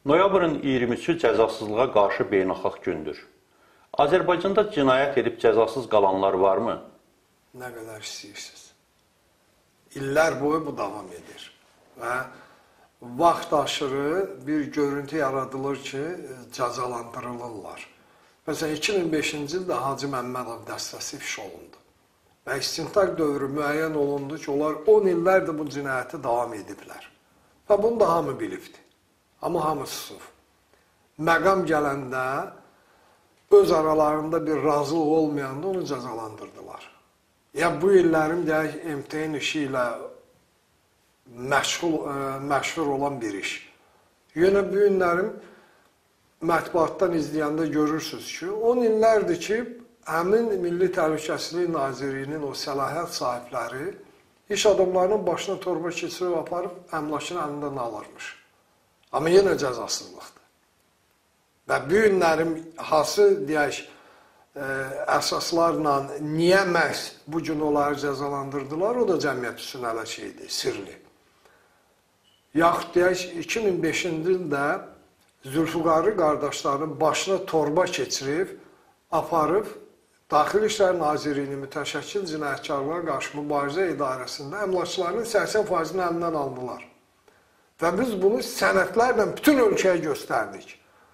Noyabrın 23-ü cəzasızlığa qarşı beynəlxalq gündür. Azərbaycanda cinayət edib cəzasız qalanlar varmı? Nə qədər istəyirsiniz. İllər boyu bu davam edir. Və vaxt aşırı bir görüntü yaradılır ki, cəzalandırılırlar. Məsələn, 2005-ci ildə Hacı Məmmədov dəstəsi ifşa olundu. Və istintaq dövrü müəyyən olundu ki, onlar 10 illərdir bu cinayəti davam ediblər. Və bunu da hamı bilibdir. Amma hamı susur. Məqam gələndə öz aralarında bir razılıq olmayanda onu cəzalandırdılar. Ya bu illərim deyək, MTN işi ilə məşğul olan bir iş. Yenə bu günlərim mətbuatdan izləyəndə görürsünüz ki, 10 illərdir ki, həmin Milli Təhlükəsizlik Nazirliyinin o səlahiyyət sahibləri iş adamlarının başına torba keçirib aparıb əmlakını əlindən alırmış. Amma yenə cəzasızlıqdır. Və bu günlərim hansı deyək, əsaslarla niyə məhz bu gün onları cəzalandırdılar, o da cəmiyyət üçün hələ şeydir, sirli. Yaxud deyək, 2005-ci ildə Zülfüqarlı qardaşlarının başına torba keçirib, aparıb, Daxili İşlər Nazirliyinin mütəşəkkil cinayətkarlığa qarşı mübarizə idarəsində əmlakçılarının 80%-ni əlindən aldılar. Və biz bunu sənədlərlə bütün ölkəyə göstərdik.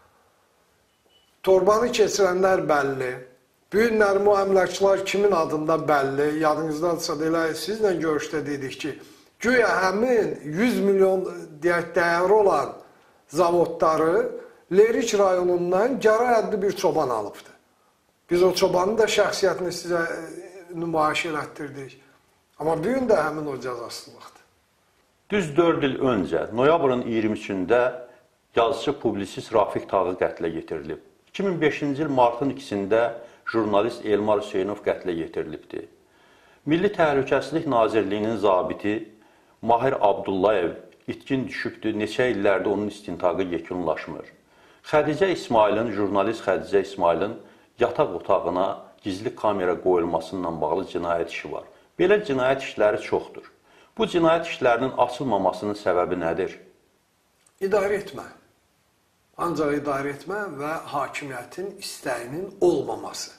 Torbanı keçirənlər bəlli. Bu günlərim o əmlakçılar kimin adında bəlli. Yadınızdadırsa elə sizlə görüşdə dedik ki, güya həmin 100 milyon dəyəri olan zavodları Lerik rayonundan Gəra adlı bir çoban alıbdır. Biz o çobanın da şəxsiyyətini sizə nümayiş elətdirdik. Amma bu gün də həmin o cəzasızlıqdır. Düz 4 il öncə, noyabrın 23-də yazıcı publisist Rafiq Tağı qətlə yetirilib. 2005-ci il martın 2-sində jurnalist Elmar Hüseynov qətlə yetirilibdir. Milli Təhlükəsizlik Nazirliyinin zabiti Mahir Abdullayev itkin düşübdür, neçə illərdə onun istintaqı yekunlaşmır. Xədicə İsmailin, jurnalist Xədicə İsmailin yataq otağına gizli kamera qoyulmasından bağlı cinayət işi var. Belə cinayət işləri çoxdur. Bu cinayət işlərinin açılmamasının səbəbi nədir? İdarə etmə. Ancaq idarə etmə və hakimiyyətin istəyinin olmaması.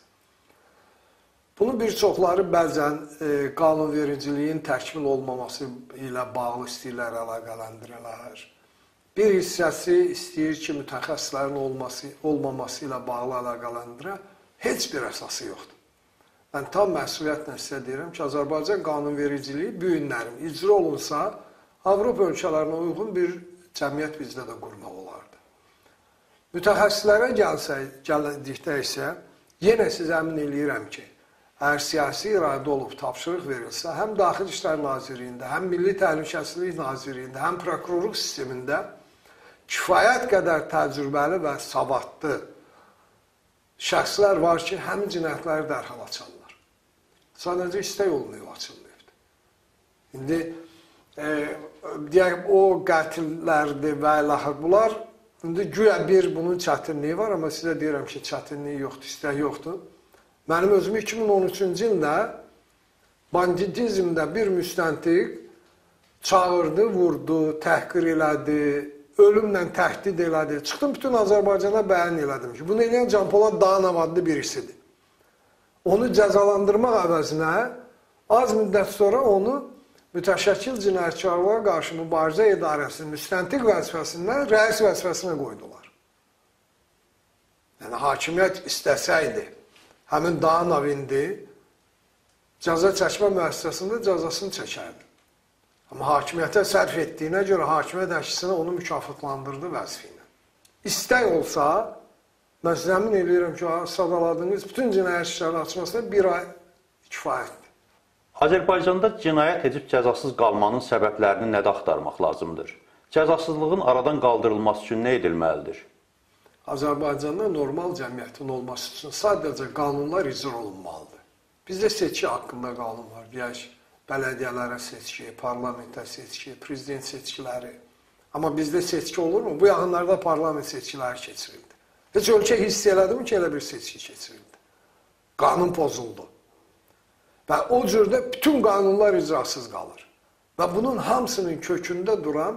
Bunu bir çoxları bəzən qanunvericiliyin təkmil olmaması ilə bağlı istəyirlər, əlaqələndirilər. Bir hissəsi istəyir ki, mütəxəssislərin olmaması ilə bağlı əlaqələndirə, heç bir əsası yoxdur. Mən tam məsuliyyətlə sizə deyirəm ki, Azərbaycan qanunvericiliyi bu günlərim icra olunsa, Avropa ölkələrinə uyğun bir cəmiyyət bizdə də qurmaq olardı. Mütəxəssislərə gəldikdə isə, yenə sizə əmin eləyirəm ki, əgər siyasi iradə olub tapşırıq verilsə, həm Daxili İşlər Nazirliyində, həm Milli Təhlükəsizlik Nazirliyində, həm prokurorluq sistemində kifayət qədər təcrübəli və savadlı şəxslər var ki, həmin cinayətləri dərhal açarlar. Sadəcə istək olmayıb açılmayıbdır. İndi deyək, o qətillərdir və ilaxır. Bunlar, indi güya bir bunun çətinliyi var, amma sizə deyirəm ki, çətinliyi yoxdur, istək yoxdur. Mənim özüm 2013-cü ildə banditizmdə bir müstəntiq çağırdı, vurdu, təhqir elədi, ölümlə təhdid elədi. Çıxdım bütün Azərbaycana bəyan elədim ki, bunu eləyən Can Polad Dağınav adlı birisidir. Onu cəzalandırmaq əvəzinə az müddət sonra onu mütəşəkkil cinayətkarlığa qarşı mübarizə idarəsinin müstəntiq vəzifəsindən rəis vəzifəsinə qoydular. Yəni, hakimiyyət istəsəydi, həmin Dağınav indi cəza çəkmə müəssisəsində cəzasını çəkərdi. Amma hakimiyyətə sərf etdiyinə görə hakimiyyət əksinə onu mükafatlandırdı vəzifə ilə. İstək olsa, mən sizə əmin edirəm ki, sadaladığınız bütün cinayət işləri açmasına bir ay kifayətdir. Azərbaycanda cinayət edib cəzasız qalmanın səbəblərini nədə axtarmaq lazımdır? Cəzasızlığın aradan qaldırılması üçün nə edilməlidir? Azərbaycanda normal cəmiyyətin olması üçün sadəcə qanunlar icra olunmalıdır. Bizdə seçki haqqında qanun var. Deyək, bələdiyyələrə seçki, parlamentə seçki, prezident seçkiləri. Amma bizdə seçki olurmu? Bu yaxınlarda parlament seçkiləri keçirildi. Heç ölkə hiss elədi mi ki, elə bir seçki keçirildi? Qanun pozuldu. Və o cürdə bütün qanunlar icrasız qalır. Və bunun hamısının kökündə duran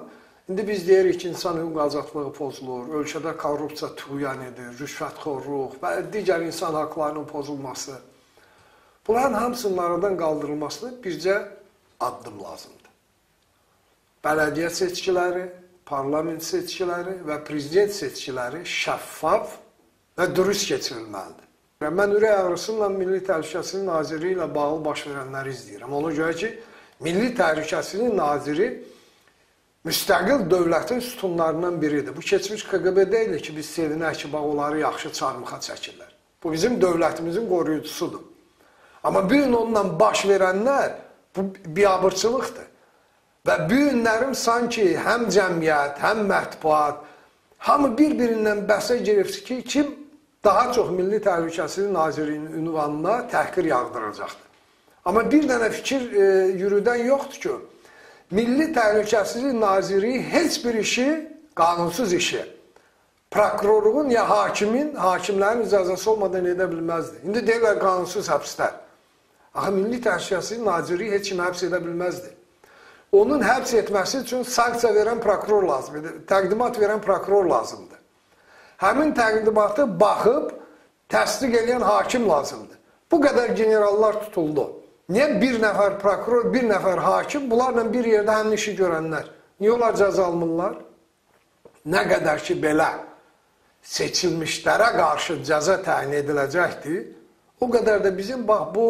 İndi biz deyirik ki, insan hüquq azadlığı pozulur, ölkədə korrupsiya tuğyan edir, rüşvətxorluq və digər insan haqlarının pozulması. Bunların hamısının aradan qaldırılmasına bircə addım lazımdır. Bələdiyyə seçkiləri, parlament seçkiləri və prezident seçkiləri şəffaf və dürüst keçirilməlidir. Mən ürək ağrısıyla Milli Təhlükəsizlik Naziri ilə bağlı baş verənləri izləyirəm. Ona görə ki, Milli Təhlükəsizlik Naziri müstəqil dövlətin sütunlarından biridir. Bu keçmiş KQB deyil ki, biz sevinək ki, onları yaxşı çarmıxa çəkirlər. Bu bizim dövlətimizin qoruyucusudur. Amma bu gün onunla baş verənlər bu biabırçılıqdır. Və bu günlərim sanki həm cəmiyyət, həm mətbuat, hamı bir-birindən bəhsə girib ki, kim daha çox Milli Təhlükəsizlik Nazirinin ünvanına təhqir yağdıracaqdır. Amma bir dənə fikir yürüdən yoxdur ki, Milli Təhlükəsizlik Naziri heç bir işi, qanunsuz işi, prokurorluğun ya hakimlərin icazəsi olmadan edə bilməzdi. İndi deyirlər qanunsuz həbslər. Axı Milli Təhlükəsizlik Naziri heç kimi həbs edə bilməzdi. Onun həbs etməsi üçün sanksiya verən prokuror lazımdır, təqdimat verən prokuror lazımdır. Həmin təqdimatı baxıb təsdiq edən hakim lazımdır. Bu qədər generallar tutuldu. Niyə bir nəfər prokuror, bir nəfər hakim, bunlarla bir yerdə həmin işi görənlər? Niyə onlar cəza almırlar? Nə qədər ki, belə seçilmişlərə qarşı cəza təyin ediləcəkdir, o qədər də bizim, bax, bu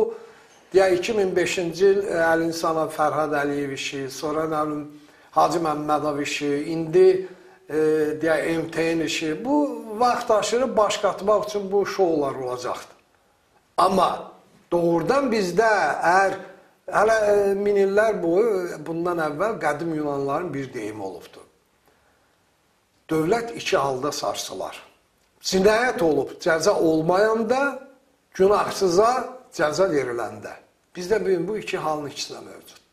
2005-ci il Əli İnsanov, Fərhad Əliyev işi, sonra Hacı Məmmədov işi, indi MTN işi, bu vaxt aşırı baş qatmaq üçün bu şoular olacaqdır. Amma doğrudan bizdə hələ min illər boyu, bundan əvvəl qədim Yunanların bir deyimi olubdur. Dövlət iki halda sarsılar. Cinayət olub, cəza olmayanda, günahsıza cəza veriləndə. Bizdə bu iki halın ikisi də mövcud.